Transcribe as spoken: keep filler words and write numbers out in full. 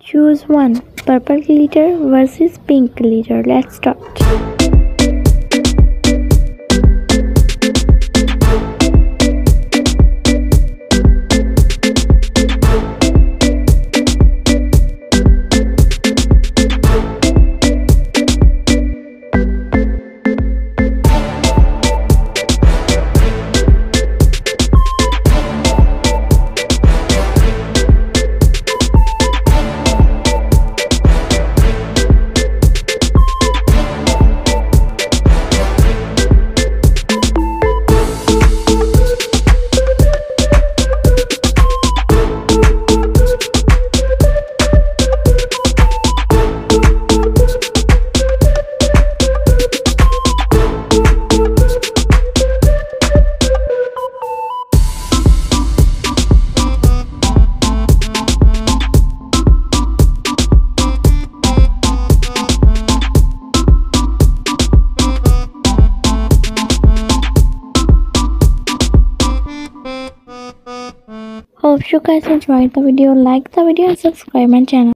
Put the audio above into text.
Choose one. Purple glitter versus pink glitter. Let's start. Hope you guys enjoyed the video. Like the video and subscribe my channel.